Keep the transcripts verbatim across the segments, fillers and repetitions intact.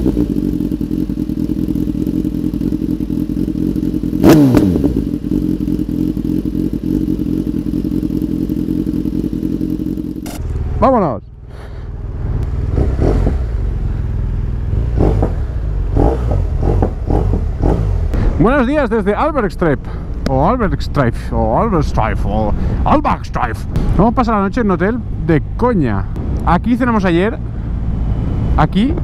¡Vámonos! Buenos días desde Albergstreif, o Albergstreif, o Albergstreif, o Albergstreif. Vamos a pasar la noche en un hotel de coña. Aquí cenamos ayer, aquí,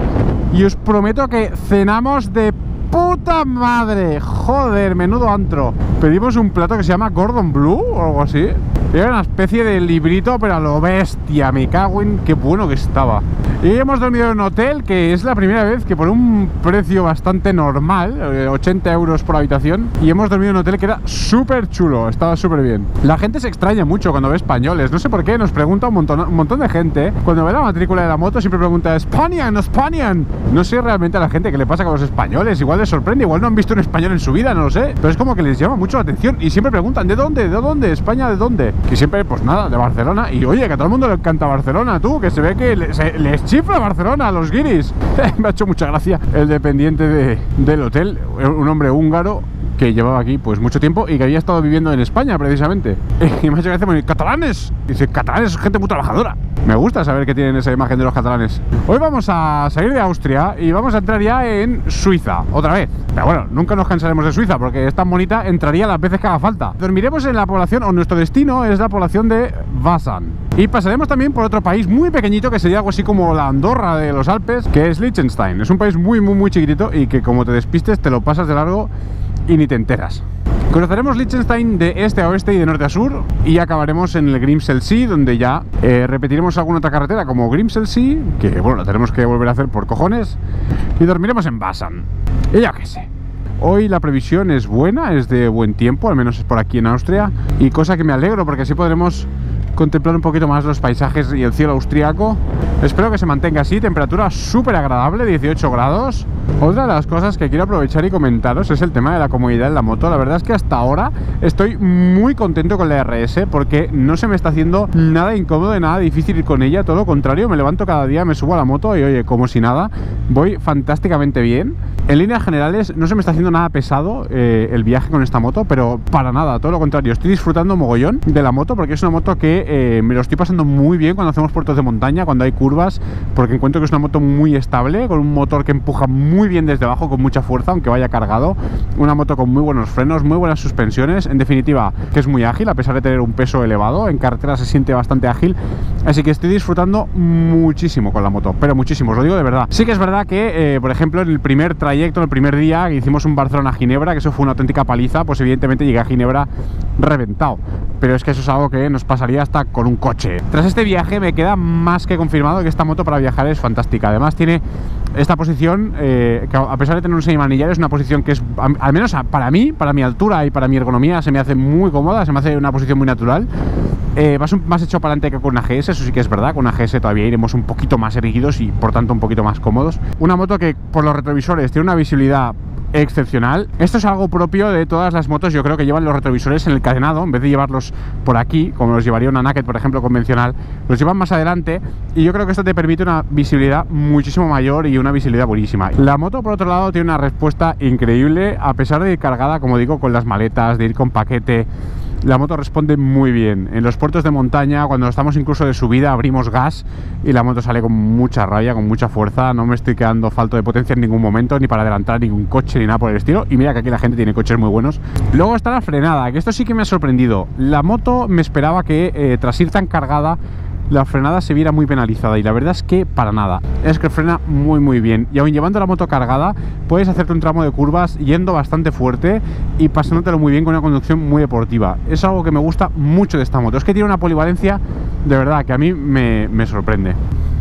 y os prometo que cenamos de puta madre. Joder, menudo antro. Pedimos un plato que se llama Gordon Blue o algo así. Era una especie de librito, pero a lo bestia. Me cago en qué bueno que estaba. Y hemos dormido en un hotel que es la primera vez que por un precio bastante normal, ochenta euros por habitación, y hemos dormido en un hotel que era súper chulo, estaba súper bien. La gente se extraña mucho cuando ve españoles, no sé por qué, nos pregunta un montón, un montón de gente. Cuando ve la matrícula de la moto siempre pregunta Spanian, Spanian. No sé realmente a la gente qué le pasa con los españoles, igual les sorprende, igual no han visto un español en su vida, no lo sé, pero es como que les llama mucho la atención y siempre preguntan ¿de dónde? ¿De dónde? ¿España de dónde? Que siempre, pues nada, de Barcelona. Y oye, que a todo el mundo le encanta Barcelona, tú, que se ve que les, se, les chifla Barcelona, los guiris. Me ha hecho mucha gracia el dependiente de, del hotel, un hombre húngaro que llevaba aquí pues mucho tiempo y que había estado viviendo en España precisamente. Y me ha hecho gracia porque catalanes. Dice, catalanes es gente muy trabajadora. Me gusta saber que tienen esa imagen de los catalanes. Hoy vamos a salir de Austria y vamos a entrar ya en Suiza, otra vez. Pero bueno, nunca nos cansaremos de Suiza porque es tan bonita, entraría las veces que haga falta. Dormiremos en la población, o nuestro destino es la población de Vasan. Y pasaremos también por otro país muy pequeñito que sería algo así como la Andorra de los Alpes, que es Liechtenstein. Es un país muy, muy, muy chiquitito y que como te despistes te lo pasas de largo y ni te enteras. Conoceremos Liechtenstein de este a oeste y de norte a sur y acabaremos en el Grimsel-See, donde ya eh, repetiremos alguna otra carretera como Grimsel-See, que bueno, la tenemos que volver a hacer por cojones, y dormiremos en Vasan. Y ya qué sé. Hoy la previsión es buena, es de buen tiempo, al menos es por aquí en Austria, y cosa que me alegro porque así podremos contemplar un poquito más los paisajes y el cielo austriaco. Espero que se mantenga así, temperatura súper agradable, dieciocho grados. Otra de las cosas que quiero aprovechar y comentaros es el tema de la comodidad en la moto. La verdad es que hasta ahora estoy muy contento con la R S porque no se me está haciendo nada incómodo y nada difícil ir con ella, todo lo contrario, me levanto cada día, me subo a la moto y oye, como si nada, voy fantásticamente bien. En líneas generales no se me está haciendo nada pesado eh, el viaje con esta moto, pero para nada, todo lo contrario, estoy disfrutando mogollón de la moto porque es una moto que eh, me lo estoy pasando muy bien cuando hacemos puertos de montaña, cuando hay curvas, porque encuentro que es una moto muy estable, con un motor que empuja muy bien desde abajo, con mucha fuerza, aunque vaya cargado, una moto con muy buenos frenos, muy buenas suspensiones, en definitiva, que es muy ágil, a pesar de tener un peso elevado, en carretera se siente bastante ágil, así que estoy disfrutando muchísimo con la moto, pero muchísimo, os lo digo de verdad. Sí que es verdad que, eh, por ejemplo, en el primer trayecto, en el primer día que hicimos un Barcelona-Ginebra, que eso fue una auténtica paliza, pues evidentemente llegué a Ginebra reventado, pero es que eso es algo que nos pasaría hasta con un coche. Tras este viaje me queda más que confirmado que esta moto para viajar es fantástica, además tiene esta posición, eh, que a pesar de tener un semimanillar, es una posición que es, al menos para mí, para mi altura y para mi ergonomía, se me hace muy cómoda, se me hace una posición muy natural. Eh, vas un, más hecho para adelante que con una G S, eso sí que es verdad, con una G S todavía iremos un poquito más erguidos y por tanto un poquito más cómodos. Una moto que por los retrovisores tiene una visibilidad excepcional. Esto es algo propio de todas las motos, yo creo, que llevan los retrovisores en el carenado, en vez de llevarlos por aquí, como los llevaría una Naked, por ejemplo, convencional, los llevan más adelante, y yo creo que esto te permite una visibilidad muchísimo mayor y una visibilidad buenísima. La moto, por otro lado, tiene una respuesta increíble, a pesar de ir cargada, como digo, con las maletas, de ir con paquete. La moto responde muy bien. En los puertos de montaña, cuando estamos incluso de subida, abrimos gas y la moto sale con mucha rabia, con mucha fuerza. No me estoy quedando falto de potencia en ningún momento, ni para adelantar ningún coche, ni nada por el estilo. Y mira que aquí la gente tiene coches muy buenos. Luego está la frenada, que esto sí que me ha sorprendido. La moto me esperaba que, eh, tras ir tan cargada, la frenada se viera muy penalizada, y la verdad es que para nada, es que frena muy muy bien, y aun llevando la moto cargada puedes hacerte un tramo de curvas yendo bastante fuerte y pasándotelo muy bien con una conducción muy deportiva. Es algo que me gusta mucho de esta moto, es que tiene una polivalencia de verdad que a mí me, me sorprende.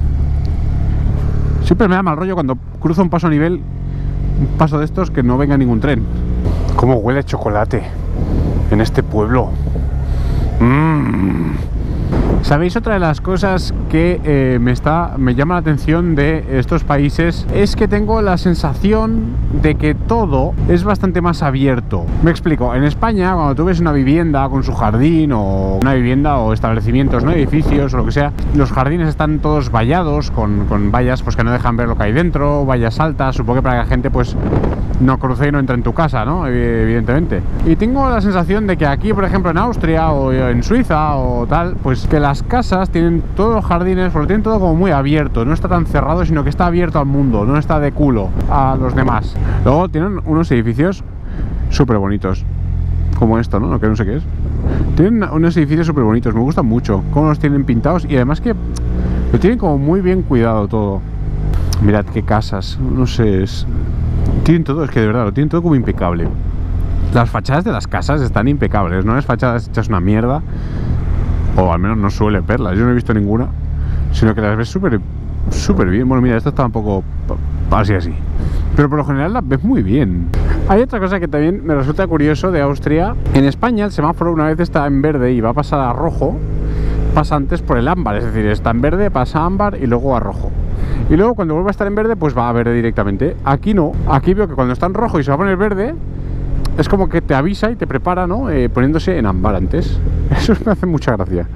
Siempre me da mal rollo cuando cruzo un paso a nivel, un paso de estos, que no venga ningún tren. Cómo huele chocolate en este pueblo. Mmm. ¿Sabéis? Otra de las cosas que eh, me, está, me llama la atención de estos países es que tengo la sensación de que todo es bastante más abierto. Me explico, en España cuando tú ves una vivienda con su jardín o una vivienda o establecimientos, ¿no? Edificios o lo que sea, los jardines están todos vallados con, con vallas pues que no dejan ver lo que hay dentro, vallas altas, supongo que para que la gente pues no cruce y no entre en tu casa, ¿no? Evidentemente. Y tengo la sensación de que aquí, por ejemplo, en Austria o en Suiza o tal, pues que las casas tienen todos los jardines, porque lo tienen todo como muy abierto, no está tan cerrado, sino que está abierto al mundo, no está de culo a los demás. Luego tienen unos edificios súper bonitos, como esto, ¿no? Lo que no sé qué es. Tienen unos edificios súper bonitos, me gustan mucho cómo los tienen pintados y además que lo tienen como muy bien cuidado todo. Mirad qué casas, no sé, es... tienen todo, es que de verdad, lo tienen todo como impecable. Las fachadas de las casas están impecables, no es fachadas hechas una mierda, o al menos no suele verlas, yo no he visto ninguna, sino que las ves súper súper bien. Bueno, mira, esto está un poco así así, pero por lo general las ves muy bien. Hay otra cosa que también me resulta curioso de Austria. En España el semáforo una vez está en verde y va a pasar a rojo, pasa antes por el ámbar, es decir, está en verde, pasa a ámbar y luego a rojo. Y luego cuando vuelve a estar en verde, pues va a verde directamente. Aquí no, aquí veo que cuando está en rojo y se va a poner verde, es como que te avisa y te prepara, ¿no? Eh, poniéndose en ámbar antes. Eso me hace mucha gracia.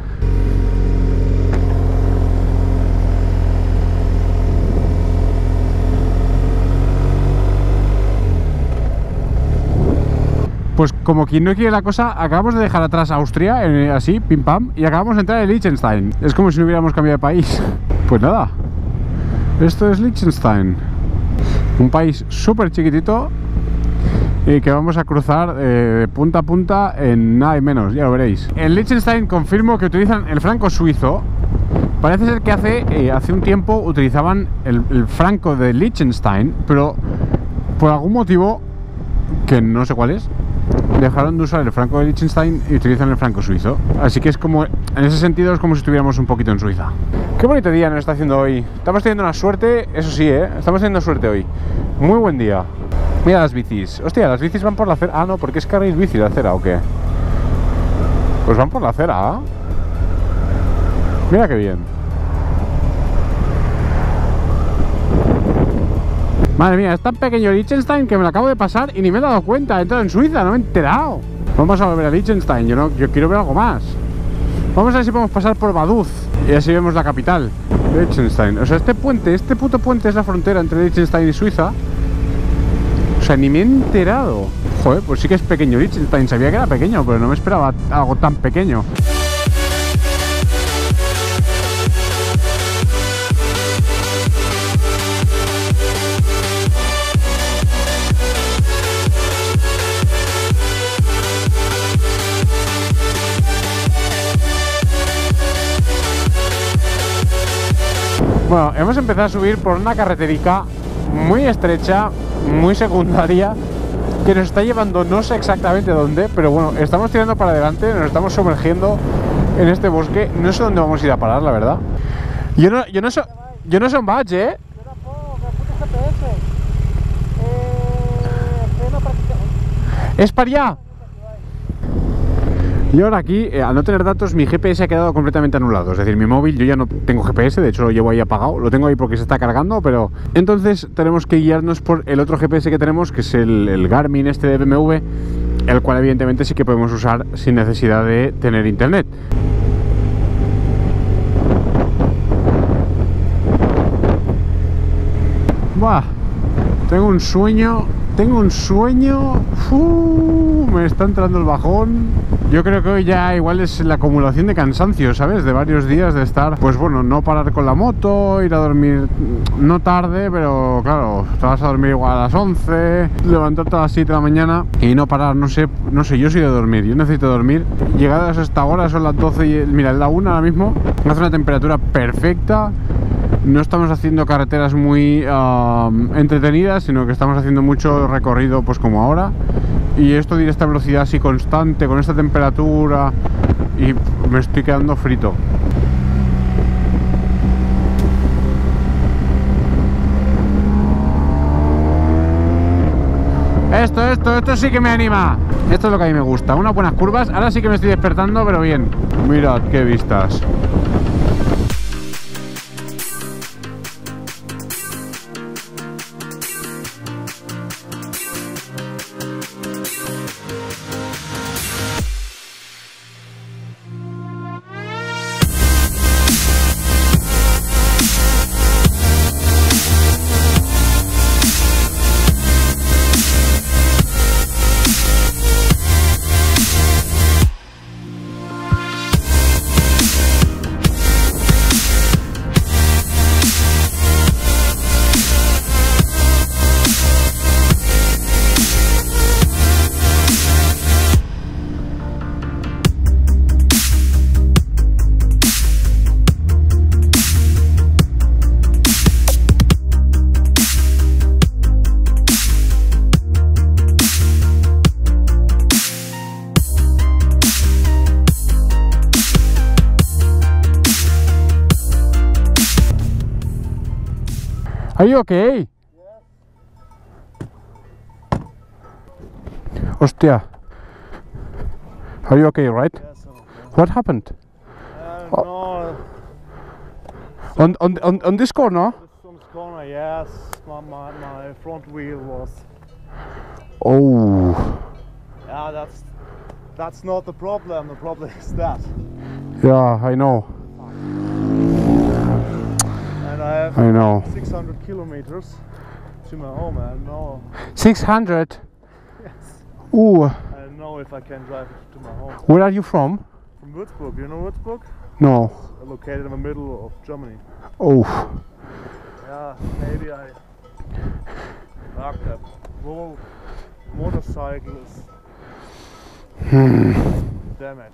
Pues como quien no quiere la cosa, acabamos de dejar atrás Austria, eh, así, pim pam, y acabamos de entrar en Liechtenstein. Es como si no hubiéramos cambiado de país. Pues nada, esto es Liechtenstein, un país súper chiquitito y que vamos a cruzar eh, de punta a punta en nada y menos, ya lo veréis. En Liechtenstein confirmo que utilizan el franco suizo. Parece ser que hace, eh, hace un tiempo utilizaban el, el franco de Liechtenstein, pero por algún motivo, que no sé cuál es, dejaron de usar el franco de Liechtenstein y utilizan el franco suizo. Así que es como, en ese sentido es como si estuviéramos un poquito en Suiza. Qué bonito día nos está haciendo hoy. Estamos teniendo una suerte, eso sí, ¿eh? Estamos teniendo suerte hoy. Muy buen día. Mira las bicis. Hostia, las bicis van por la acera. Ah, no, ¿porque es carril bici la acera o qué? Pues van por la acera. Mira qué bien. Madre mía, es tan pequeño Liechtenstein que me lo acabo de pasar y ni me he dado cuenta. He entrado en Suiza, no me he enterado. Vamos a volver a Liechtenstein, yo, no, yo quiero ver algo más. Vamos a ver si podemos pasar por Vaduz y así vemos la capital, Liechtenstein. O sea, este puente, este puto puente es la frontera entre Liechtenstein y Suiza. O sea, ni me he enterado. Joder, pues sí que es pequeño Liechtenstein. Sabía que era pequeño, pero no me esperaba algo tan pequeño. Bueno, hemos empezado a subir por una carreterica muy estrecha, muy secundaria, que nos está llevando no sé exactamente dónde, pero bueno, estamos tirando para adelante, nos estamos sumergiendo en este bosque. No sé dónde vamos a ir a parar, la verdad. Yo no, yo no sé, yo no sé on vaig, eh? Jo tampoc, el puto G P S. Eh, fem a practicar. Es para allá. Y ahora aquí, eh, al no tener datos, mi G P S ha quedado completamente anulado. Es decir, mi móvil, yo ya no tengo G P S, de hecho lo llevo ahí apagado. Lo tengo ahí porque se está cargando, pero... Entonces tenemos que guiarnos por el otro G P S que tenemos, que es el, el Garmin este de B M W, el cual evidentemente sí que podemos usar sin necesidad de tener internet. Buah, tengo un sueño... Tengo un sueño... Uh, me está entrando el bajón. Yo creo que hoy ya igual es la acumulación de cansancio, ¿sabes? De varios días de estar, pues bueno, no parar con la moto, ir a dormir no tarde, pero claro, te vas a dormir igual a las once, levantarte a las siete de la mañana y no parar, no sé, no sé, yo soy de dormir, yo necesito dormir. Llegadas a esta hora, son las doce y... Mira, es la una ahora mismo, hace una temperatura perfecta. No estamos haciendo carreteras muy uh, entretenidas, sino que estamos haciendo mucho recorrido, pues como ahora. Y esto de ir a esta velocidad así constante, con esta temperatura, y me estoy quedando frito. Esto es esto, esto sí que me anima. Esto es lo que a mí me gusta, unas buenas curvas. Ahora sí que me estoy despertando, pero bien. Mirad qué vistas. Are you okay? Hostia. Are you okay, right? Yes, I'm okay. What happened? Uh, no, On on on, on this corner? this on this corner, yes. My, my, my front wheel was. Oh. Yeah, that's that's not the problem. The problem is that. Yeah, I know. And I have I know. six hundred kilometers to my home. I don't know. six hundred. Yes. Ooh. I don't know if I can drive it to my home. Where are you from? From Würzburg. You know Würzburg? No. Located in the middle of Germany. Oh. Yeah, maybe I. Fuck that. Whole motorcycle is damaged.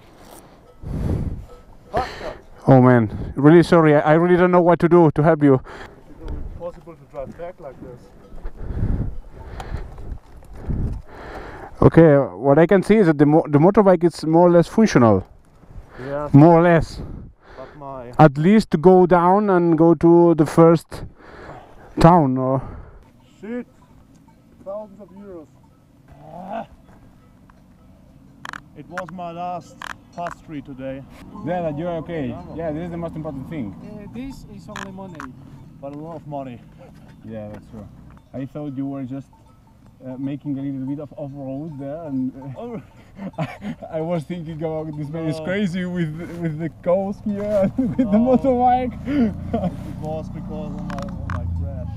Fuck that. Oh man, really sorry. I, I really don't know what to do to help you. Is it possible to drive back like this? Okay, what I can see is that the mo the motorbike is more or less functional. Yes, More or less. but my At least to go down and go to the first town. Or shit, thousands of euros. Ah. It was my last pass tree today, yeah, that you're okay. Yeah, this is the most important thing. Uh, this is only money. but a lot of money. Yeah, that's true. I thought you were just uh, making a little bit of off-road there, and uh, Oh, I, I was thinking about this man is No. crazy with with the coast here and with the No. motorbike. it was because of my, of my crash.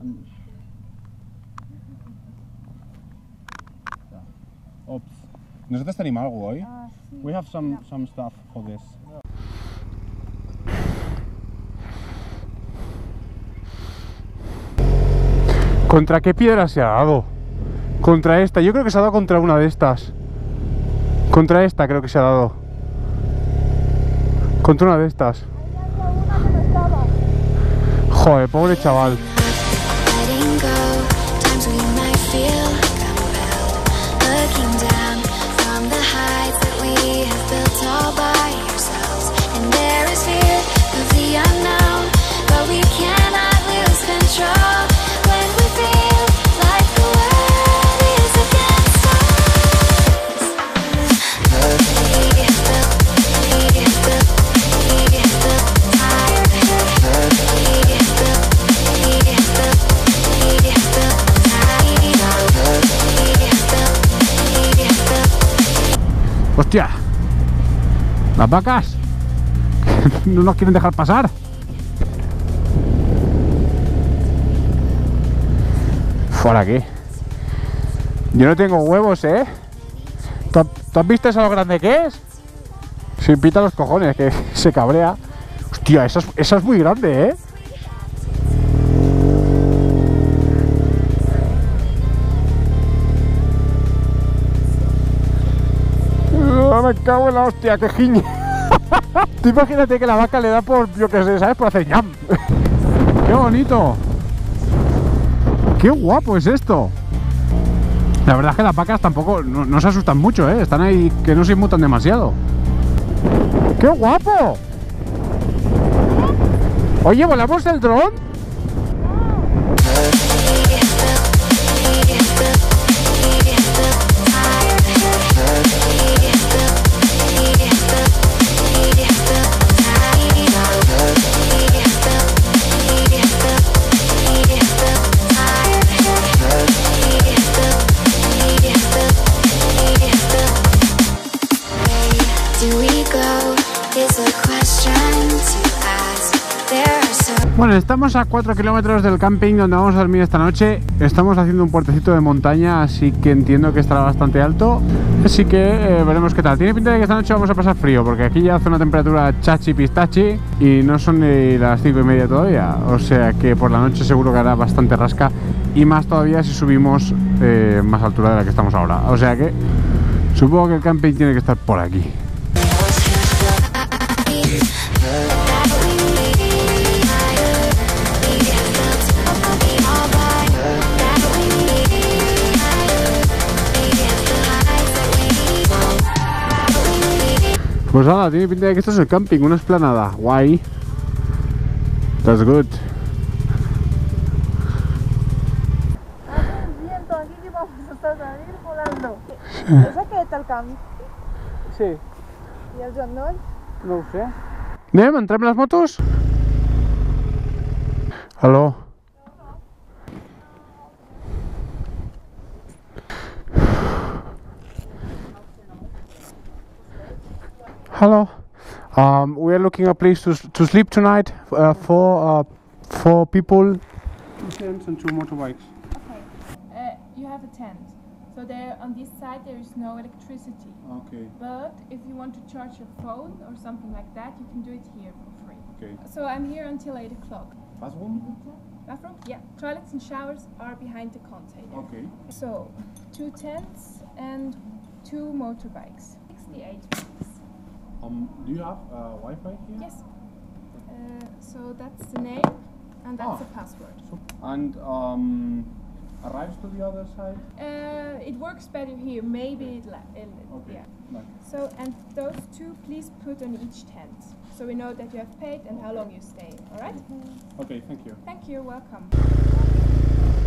Ops. ¿Nosotros tenemos algo hoy? Ah, sí. We have some some stuff for this. ¿Contra qué piedra se ha dado? Contra esta, yo creo que se ha dado contra una de estas. Contra esta creo que se ha dado. Contra una de estas. Joder, pobre chaval. Letting go, times we might feel compelled. Looking down from the heights that we have built all by ourselves. And there is fear of the unknown, but we cannot lose control when we feel like the world is against us. We have built, we have built, we have built higher. We have built, we have built, we have built higher. We have built, we have built. ¡Hostia! ¡Las vacas! No nos quieren dejar pasar. ¿Fuera qué? Yo no tengo huevos, ¿eh? ¿Tú, tú has visto eso lo grande que es? Se pita los cojones, que se cabrea. Hostia, esa es, esa es muy grande, ¿eh? Oh, me cago en la hostia, que giñe. Tú imagínate que la vaca le da por, yo qué sé, ¿sabes? Por hacer ñam. ¡Qué bonito! ¡Qué guapo es esto! La verdad es que las vacas tampoco no, no se asustan mucho, ¿eh? Están ahí que no se inmutan demasiado. ¡Qué guapo! Oye, ¿volamos el dron? We have built, we have built, we have built. Bueno, estamos a cuatro kilómetros del camping donde vamos a dormir esta noche. Estamos haciendo un puertecito de montaña, así que entiendo que estará bastante alto. Así que eh, veremos qué tal. Tiene pinta de que esta noche vamos a pasar frío, porque aquí ya hace una temperatura chachi pistachi y no son ni las cinco y media todavía. O sea que por la noche seguro que hará bastante rasca, y más todavía si subimos eh, más altura de la que estamos ahora. O sea que supongo que el camping tiene que estar por aquí. Pues nada, tiene pinta de que esto es el camping, una explanada. Guay. That's good. Viento, aquí que vamos a salir volando. ¿Esa qué tal camping? Sí, ¿Y el John Noel? no ho sé. Anem, entrem les motos? Hello. Hello. Um, we are looking a place to to sleep tonight uh, for uh, four people. Two tents and two motorbikes. Okay. Uh, you have a tent. So there on this side there is no electricity. Okay. But if you want to charge your phone or something like that, you can do it here for free. Okay. So I'm here until eight o'clock. Bathroom? Bathroom? Yeah. Toilets and showers are behind the container. Okay. So two tents and two motorbikes. sixty-eight bucks. Um, do you have uh, Wi-Fi here? Yes. Uh, so that's the name and that's Ah. the password. And um, arrives to the other side. Uh, it works better here. Maybe it, la- it Okay. yeah. Nice. So, and those two, please put on each tent, so we know that you have paid and how long you stay. All right? Okay, thank you. Thank you. Welcome.